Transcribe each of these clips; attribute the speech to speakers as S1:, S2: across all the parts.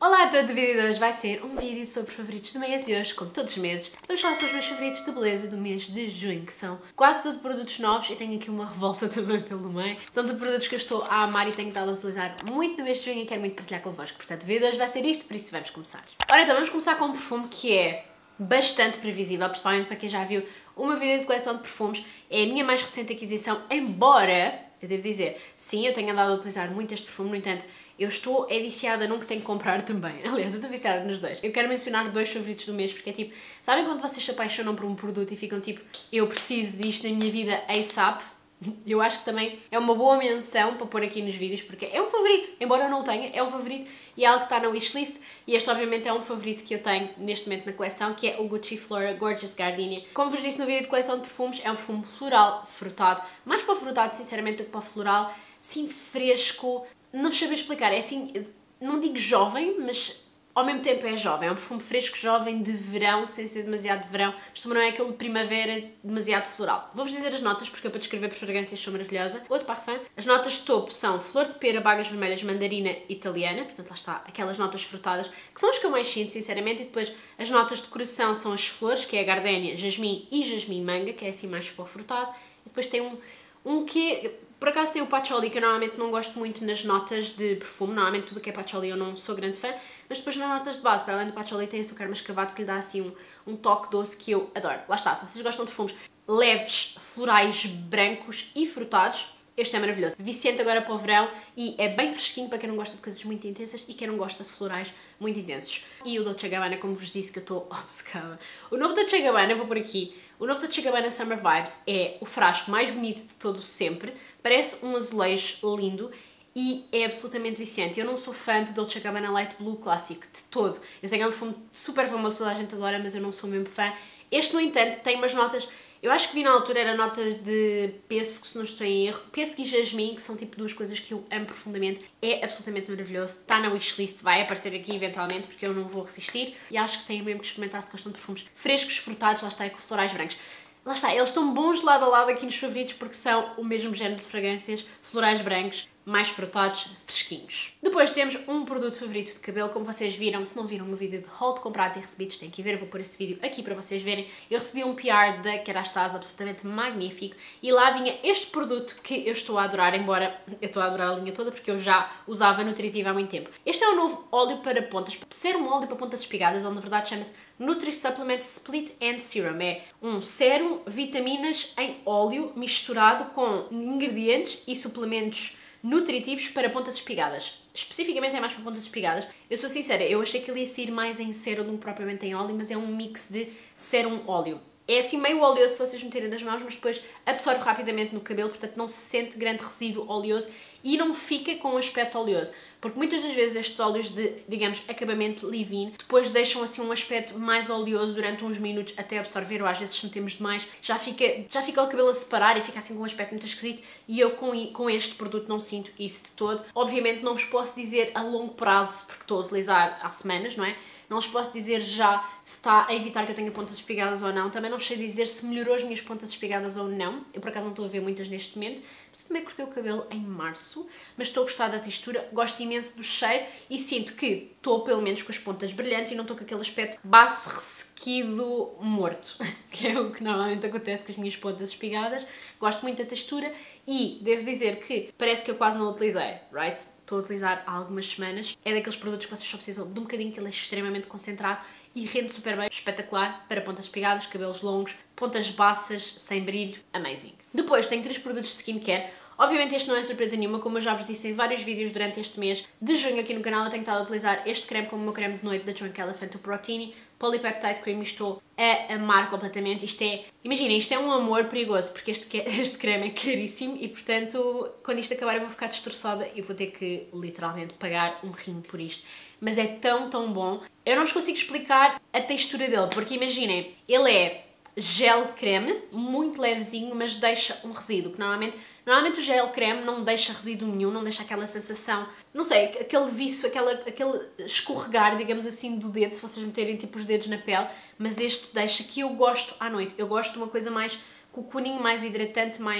S1: Olá a todos, o vídeo de hoje vai ser um vídeo sobre favoritos do mês e hoje, como todos os meses, vamos falar sobre os meus favoritos de beleza do mês de junho, que são quase tudo produtos novos e tenho aqui uma revolta também pelo meio. São tudo produtos que eu estou a amar e tenho estado a utilizar muito no mês de junho e quero muito partilhar convosco. Portanto, o vídeo de hoje vai ser isto, por isso vamos começar. Ora então, vamos começar com um perfume que é bastante previsível, principalmente para quem já viu o meu vídeo de coleção de perfumes. É a minha mais recente aquisição, embora, eu devo dizer, sim, eu tenho andado a utilizar muito este perfume, no entanto, eu estou viciada num que tenho que comprar também. Aliás, eu estou viciada nos dois. Eu quero mencionar dois favoritos do mês, porque é tipo... Sabem quando vocês se apaixonam por um produto e ficam tipo... Eu preciso disto na minha vida ASAP? Eu acho que também é uma boa menção para pôr aqui nos vídeos, porque é um favorito. Embora eu não tenha, é um favorito e é algo que está na wishlist. E este, obviamente, é um favorito que eu tenho neste momento na coleção, que é o Gucci Flora Gorgeous Gardenia. Como vos disse no vídeo de coleção de perfumes, é um perfume floral, frutado. Mais para o frutado, sinceramente, do que para o floral. Sim, fresco... Não vos sabia explicar, é assim, não digo jovem, mas ao mesmo tempo é jovem. É um perfume fresco, jovem, de verão, sem ser demasiado de verão, mas também não é aquele de primavera demasiado floral. Vou-vos dizer as notas, porque eu para descrever por fragrâncias sou maravilhosa. Outro parfum. As notas de topo são flor de pera, bagas vermelhas, mandarina italiana, portanto lá está, aquelas notas frutadas, que são as que eu mais sinto, sinceramente, e depois as notas de coração são as flores, que é a gardénia, jasmim e jasmim manga, que é assim mais para o frutado, e depois tem um que... Por acaso tem o patchouli, que eu normalmente não gosto muito nas notas de perfume. Normalmente tudo que é patchouli eu não sou grande fã. Mas depois nas notas de base, para além do patchouli, tem açúcar mascavado que lhe dá assim um toque doce que eu adoro. Lá está, se vocês gostam de perfumes leves, florais, brancos e frutados, este é maravilhoso. Viciante agora para o verão e é bem fresquinho para quem não gosta de coisas muito intensas e quem não gosta de florais muito intensos. E o Dolce & Gabbana, como vos disse, que eu estou obcecada. O novo Dolce & Gabbana, vou por aqui. O novo Dolce & Gabbana Summer Vibes é o frasco mais bonito de todo sempre. Parece um azulejo lindo e é absolutamente viciante. Eu não sou fã de Dolce & Gabbana Light Blue clássico, de todo. Eu sei que é um perfume super famoso, toda a gente adora, mas eu não sou mesmo fã. Este, no entanto, tem umas notas... Eu acho que vi na altura era notas de pêssego, se não estou em erro. Pêssego e jasmim, que são tipo duas coisas que eu amo profundamente. É absolutamente maravilhoso. Está na wishlist, vai aparecer aqui eventualmente, porque eu não vou resistir. E acho que têm mesmo que experimentar se gostam de perfumes frescos, frutados, lá está, e com florais brancos. Lá está, eles estão bons lado a lado aqui nos favoritos porque são o mesmo género de fragrâncias, florais brancos, mais frutados, fresquinhos. Depois temos um produto favorito de cabelo, como vocês viram, se não viram no vídeo de haul de comprados e recebidos, têm que ver, eu vou pôr esse vídeo aqui para vocês verem. Eu recebi um PR da Kerastase absolutamente magnífico e lá vinha este produto que eu estou a adorar, embora eu estou a adorar a linha toda porque eu já usava Nutritiva há muito tempo. Este é o novo óleo para pontas, sérum óleo para pontas espigadas, ele na verdade chama-se Nutri Supplement Split End Serum. É um sérum, vitaminas em óleo misturado com ingredientes e suplementos nutritivos para pontas espigadas. Especificamente é mais para pontas espigadas. Eu sou sincera, eu achei que ele ia sair mais em sérum do que propriamente em óleo, mas é um mix de sérum-óleo. É assim meio oleoso se vocês meterem nas mãos, mas depois absorve rapidamente no cabelo, portanto não se sente grande resíduo oleoso e não fica com um aspecto oleoso. Porque muitas das vezes estes óleos de, digamos, acabamento leave-in, depois deixam assim um aspecto mais oleoso durante uns minutos até absorver, ou às vezes se metemos demais, já fica o cabelo a separar e fica assim com um aspecto muito esquisito, e eu com este produto não sinto isso de todo. Obviamente não vos posso dizer a longo prazo, porque estou a utilizar há semanas, não é? Não vos posso dizer já se está a evitar que eu tenha pontas espigadas ou não. Também não vos sei dizer se melhorou as minhas pontas espigadas ou não. Eu por acaso não estou a ver muitas neste momento. Mas também cortei o cabelo em março. Mas estou a gostar da textura, gosto imenso do cheiro e sinto que estou pelo menos com as pontas brilhantes e não estou com aquele aspecto baço, ressequido, morto. Que é o que normalmente acontece com as minhas pontas espigadas. Gosto muito da textura e devo dizer que parece que eu quase não o utilizei, right? Estou a utilizar há algumas semanas. É daqueles produtos que vocês só precisam de um bocadinho, que ele é extremamente concentrado e rende super bem. Espetacular para pontas espigadas, cabelos longos, pontas baças, sem brilho. Amazing. Depois tenho 3 produtos de skincare. Obviamente este não é surpresa nenhuma, como eu já vos disse em vários vídeos durante este mês de junho aqui no canal, eu tenho estado a utilizar este creme como o meu creme de noite da Drunk Elephant, o Protini Polypeptide Cream, e estou a amar completamente. Isto é, imaginem, isto é um amor perigoso, porque este creme é caríssimo e, portanto, quando isto acabar eu vou ficar destroçada e vou ter que, literalmente, pagar um rim por isto. Mas é tão, tão bom. Eu não vos consigo explicar a textura dele, porque imaginem, ele é gel creme, muito levezinho, mas deixa um resíduo, que normalmente o gel creme não deixa resíduo nenhum, não deixa aquela sensação, não sei, aquele viço, aquele escorregar, digamos assim, do dedo, se vocês meterem tipo os dedos na pele, mas este deixa, que eu gosto à noite. Eu gosto de uma coisa mais cocooning, mais hidratante, mais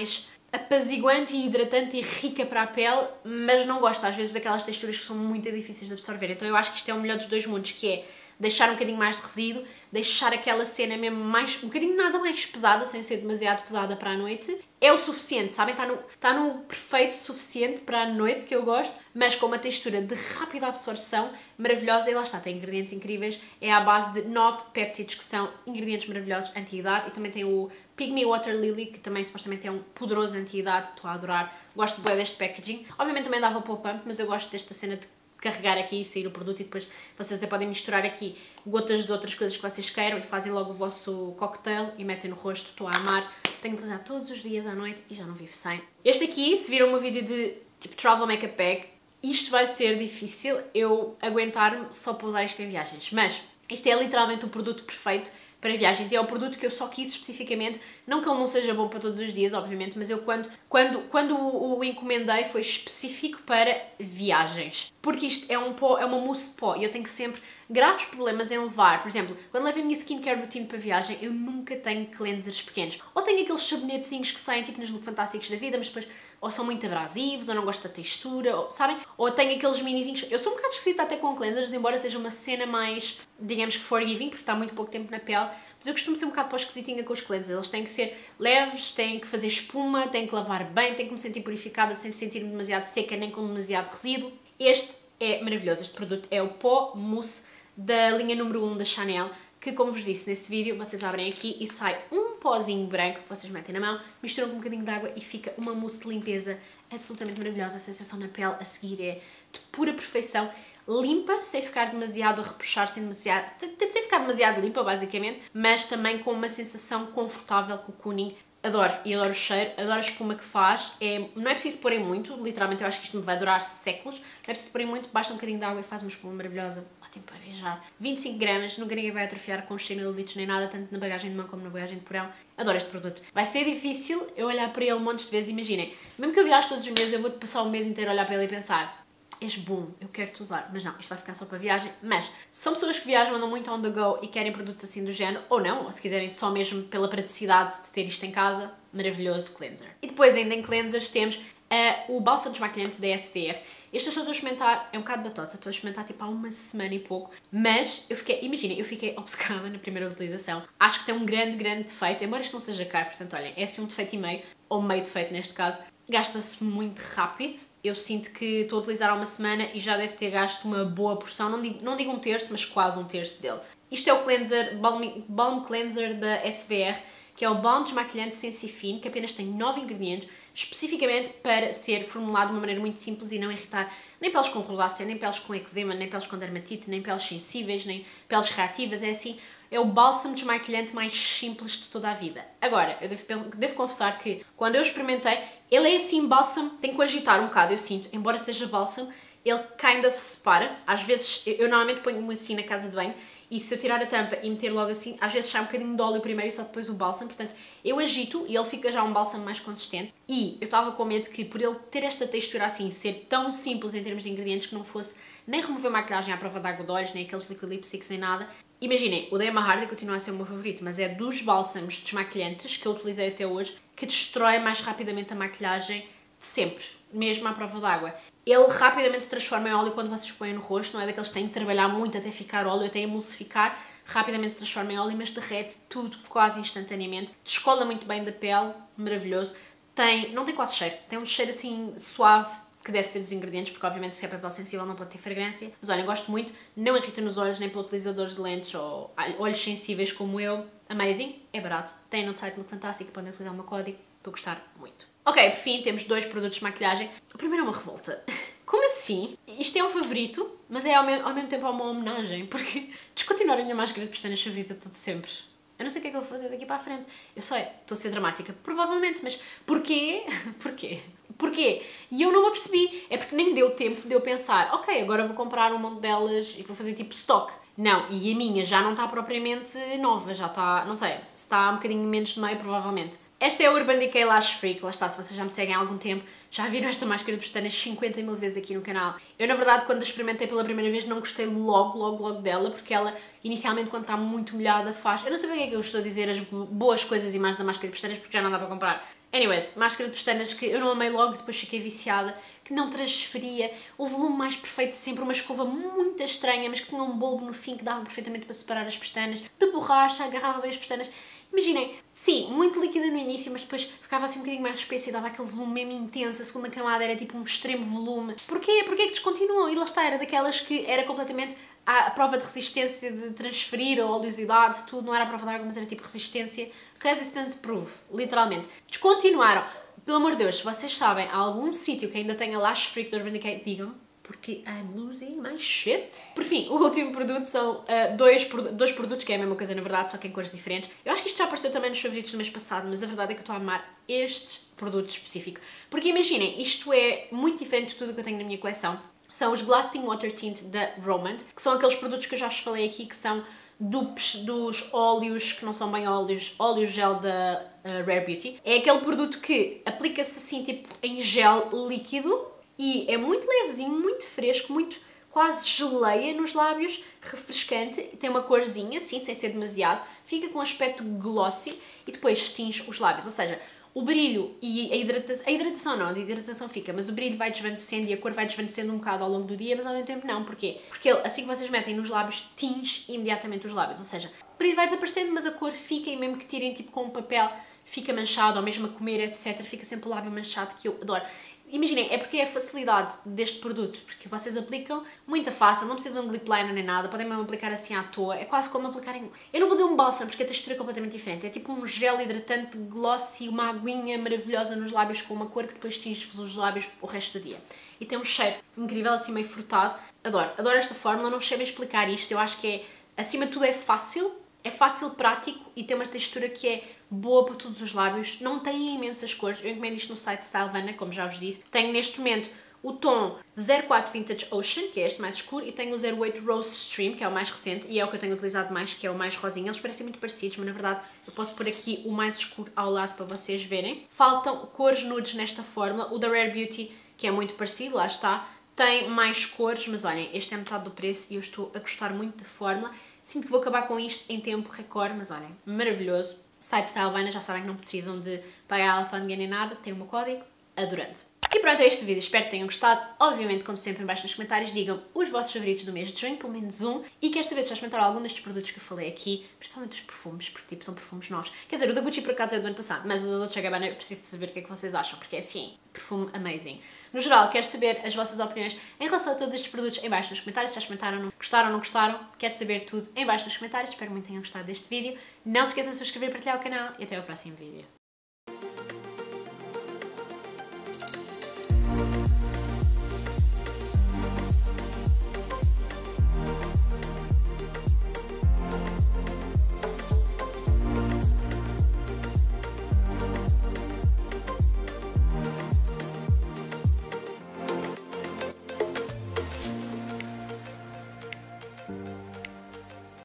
S1: apaziguante e hidratante e rica para a pele, mas não gosto às vezes daquelas texturas que são muito difíceis de absorver. Então eu acho que isto é o melhor dos dois mundos, que é deixar um bocadinho mais de resíduo, deixar aquela cena mesmo mais, um bocadinho nada mais pesada, sem ser demasiado pesada para a noite. É o suficiente, sabem? Está no perfeito suficiente para a noite, que eu gosto, mas com uma textura de rápida absorção, maravilhosa, e lá está, tem ingredientes incríveis. É à base de 9 péptidos, que são ingredientes maravilhosos, anti-idade, e também tem o Pygmy Water Lily, que também supostamente é um poderoso anti-idade, estou a adorar. Gosto bem deste packaging. Obviamente também dava para o pump, mas eu gosto desta cena de carregar aqui e sair o produto, e depois vocês até podem misturar aqui gotas de outras coisas que vocês queiram e fazem logo o vosso cocktail e metem no rosto. Estou a amar. Tenho que usar todos os dias à noite e já não vivo sem. Este aqui, se viram o meu vídeo de tipo Travel Makeup Bag, isto vai ser difícil eu aguentar-me só para usar isto em viagens, mas isto é literalmente o produto perfeito para viagens, e é o produto que eu só quis especificamente, não que ele não seja bom para todos os dias, obviamente, mas eu quando o encomendei foi específico para viagens, porque isto é um pó, é uma mousse de pó, e eu tenho sempre graves problemas em levar. Por exemplo, quando levo a minha skincare routine para viagem, eu nunca tenho cleansers pequenos, ou tenho aqueles sabonetezinhos que saem tipo nos Look Fantásticos da vida, mas depois ou são muito abrasivos, ou não gosto da textura, ou, sabem? Ou tenho aqueles minizinhos. Eu sou um bocado esquisita até com cleansers, embora seja uma cena mais, digamos que forgiving, porque está muito pouco tempo na pele, mas eu costumo ser um bocado para esquisitinha com os cleansers. Eles têm que ser leves, têm que fazer espuma, têm que lavar bem, têm que me sentir purificada sem sentir-me demasiado seca nem com demasiado resíduo. Este é maravilhoso, este produto é o pó mousse da linha número 1 da Chanel, que, como vos disse nesse vídeo, vocês abrem aqui e sai um pozinho branco que vocês metem na mão, misturam com um bocadinho de água e fica uma mousse de limpeza absolutamente maravilhosa. A sensação na pele a seguir é de pura perfeição, limpa, sem ficar demasiado a repuxar, sem ficar demasiado limpa, basicamente, mas também com uma sensação confortável, cocooning. Adoro, e adoro o cheiro, adoro a espuma que faz. Não é preciso porem muito, literalmente eu acho que isto me vai durar séculos. Não é preciso porem muito, basta um bocadinho de água e faz uma espuma maravilhosa. Ótimo para viajar. 25 gramas, nunca ninguém vai atrofiar com os 100 ml nem nada, tanto na bagagem de mão como na bagagem de porão. Adoro este produto. Vai ser difícil eu olhar para ele montes de vezes, imaginem. Mesmo que eu viaje todos os meses, eu vou passar um mês inteiro a olhar para ele e pensar: és bom, eu quero-te usar. Mas não, isto vai ficar só para viagem. Mas são pessoas que viajam, andam muito on the go e querem produtos assim do género, ou não, ou se quiserem só mesmo pela praticidade de ter isto em casa, maravilhoso cleanser. E depois ainda em cleansers temos o bálsamo desmaquilhante da SVR. Este eu só estou a experimentar, é um bocado batota, estou a experimentar tipo há uma semana e pouco, mas eu fiquei, imaginem, eu fiquei obcecada na primeira utilização. Acho que tem um grande defeito, embora isto não seja caro, portanto, olhem, é assim um defeito e meio, ou meio defeito neste caso. Gasta-se muito rápido, eu sinto que estou a utilizar há uma semana e já deve ter gasto uma boa porção, não digo um terço, mas quase um terço dele. Isto é o cleanser, Balm Cleanser da SVR, que é o balm desmaquilhante Sensifine, que apenas tem 9 ingredientes, especificamente para ser formulado de uma maneira muito simples e não irritar nem peles com rosácea, nem peles com eczema, nem peles com dermatite, nem peles sensíveis, nem peles reativas. É assim, é o bálsamo desmaquilhante mais simples de toda a vida. Agora, eu devo confessar que quando eu experimentei, ele é assim bálsamo, tem que agitar um bocado, eu sinto, embora seja bálsamo, ele kind of separa. Às vezes, eu normalmente ponho muito assim na casa de banho, e se eu tirar a tampa e meter logo assim, às vezes sai um bocadinho de óleo primeiro e só depois o bálsamo, portanto, eu agito e ele fica já um bálsamo mais consistente. E eu estava com medo que, por ele ter esta textura assim, ser tão simples em termos de ingredientes, que não fosse nem remover maquilhagem à prova de água de olhos, nem aqueles liquid lipsticks, nem nada. Imaginem, o da Emma Hardy continua a ser o meu favorito, mas é dos bálsamos desmaquilhantes que eu utilizei até hoje que destrói mais rapidamente a maquilhagem de sempre, mesmo à prova d'água. Ele rapidamente se transforma em óleo quando vocês põem no rosto, não é daqueles que têm que trabalhar muito até ficar óleo, até emulsificar, rapidamente se transforma em óleo, mas derrete tudo quase instantaneamente. Descola muito bem da pele, maravilhoso. Não tem quase cheiro, tem um cheiro assim suave, que deve ser dos ingredientes, porque obviamente se é para pele sensível não pode ter fragrância. Mas olha, gosto muito, não irrita nos olhos, nem para utilizadores de lentes ou olhos sensíveis como eu. Amazing, é barato, tem no site Look Fantastic, podem utilizar o meu código, estou a gostar muito. Ok, por fim, temos 2 produtos de maquilhagem. O primeiro é uma revolta. Como assim? Isto é um favorito, mas é ao mesmo tempo uma homenagem, porque descontinuar a minha máscara de pestanas favorita todo sempre. Eu não sei o que é que eu vou fazer daqui para a frente. Eu sei, estou a ser dramática, provavelmente, mas porquê? Porquê? E eu não me apercebi. É porque nem deu tempo de eu pensar, ok, agora vou comprar um monte delas e vou fazer tipo stock. Não, e a minha já não está propriamente nova, já está, não sei, se está um bocadinho menos de meio, provavelmente. Esta é a Urban Decay Lash Freak, lá está, se vocês já me seguem há algum tempo, já viram esta máscara de pestanas 50 mil vezes aqui no canal. Eu, na verdade, quando a experimentei pela primeira vez, não gostei logo dela, porque ela, inicialmente, quando está muito molhada, faz... Eu não sei bem o que é que eu estou a dizer, as boas coisas e mais da máscara de pestanas, porque já não dá para comprar. Anyways, máscara de pestanas que eu não amei logo, depois fiquei viciada, que não transferia, o volume mais perfeito de sempre, uma escova muito estranha, mas que tinha um bulbo no fim que dava perfeitamente para separar as pestanas, de borracha, agarrava bem as pestanas. Imaginem, sim, muito líquida no início, mas depois ficava assim um bocadinho mais espessa e dava aquele volume mesmo intenso, a segunda camada era tipo um extremo volume. Porquê? Porquê que descontinuam? E lá está, era daquelas que era completamente a prova de resistência de transferir a oleosidade, tudo, não era a prova de água, mas era tipo resistência, resistance proof, literalmente. Descontinuaram. Pelo amor de Deus, se vocês sabem algum sítio que ainda tenha Lash Freak de Urban Decay, digam, porque I'm losing my shit. Por fim, o último produto são dois produtos, que é a mesma coisa na verdade, só que em cores diferentes. Eu acho que isto já apareceu também nos favoritos do mês passado, mas a verdade é que eu estou a amar este produto específico. Porque imaginem, isto é muito diferente de tudo que eu tenho na minha coleção. São os Lasting Water Tint da Romand, que são aqueles produtos que eu já vos falei aqui, que são dupes dos óleos, que não são bem óleos, óleo gel da Rare Beauty. É aquele produto que aplica-se assim, tipo, em gel líquido, e é muito levezinho, muito fresco, muito quase geleia nos lábios, refrescante, tem uma corzinha, assim, sem ser demasiado, fica com um aspecto glossy e depois tinge os lábios, ou seja, o brilho e a hidratação não, a hidratação fica, mas o brilho vai desvanecendo e a cor vai desvanecendo um bocado ao longo do dia, mas ao mesmo tempo não, porquê? Porque ele, assim que vocês metem nos lábios, tinge imediatamente os lábios, ou seja, o brilho vai desaparecendo, mas a cor fica e mesmo que tirem tipo com um papel, fica manchado, ou mesmo a comer, etc, fica sempre o lábio manchado, que eu adoro. Imaginem, é porque é a facilidade deste produto, porque vocês aplicam muito fácil, não precisam de lip liner nem nada, podem mesmo aplicar assim à toa, é quase como aplicarem... Eu não vou dizer um bálsamo, porque a textura é completamente diferente, é tipo um gel hidratante glossy, uma aguinha maravilhosa nos lábios com uma cor que depois tinge-vos os lábios o resto do dia. E tem um cheiro incrível, assim meio frutado, adoro esta fórmula, não vos sei bem explicar isto, eu acho que é, acima de tudo é fácil, prático e tem uma textura que é boa para todos os lábios, não tem imensas cores, eu encomendo isto no site Stylevana, como já vos disse. Tenho neste momento o tom 04 Vintage Ocean, que é este mais escuro, e tenho o 08 Rose Stream, que é o mais recente, e é o que eu tenho utilizado mais, que é o mais rosinho. Eles parecem muito parecidos, mas na verdade eu posso pôr aqui o mais escuro ao lado para vocês verem. Faltam cores nudes nesta fórmula, o da Rare Beauty, que é muito parecido, lá está, tem mais cores, mas olhem, este é metade do preço e eu estou a gostar muito da fórmula. Sinto que vou acabar com isto em tempo recorde, mas olhem, maravilhoso. Site Stylevana, já sabem que não precisam de pagar alfândega nem nada, tem o meu código, adorando. E pronto, é este vídeo, espero que tenham gostado. Obviamente, como sempre, em baixo nos comentários, digam os vossos favoritos do mês de junho, pelo menos um. E quero saber se já experimentaram algum destes produtos que eu falei aqui, principalmente os perfumes, porque tipo, são perfumes novos. Quer dizer, o da Gucci por acaso é do ano passado, mas o da Dolce & Gabbana eu preciso de saber o que é que vocês acham, porque é assim, perfume amazing. No geral, quero saber as vossas opiniões em relação a todos estes produtos em baixo nos comentários. Se já experimentaram, gostaram ou não gostaram, quero saber tudo em baixo nos comentários. Espero muito que tenham gostado deste vídeo. Não se esqueçam de se inscrever, partilhar o canal e até ao próximo vídeo.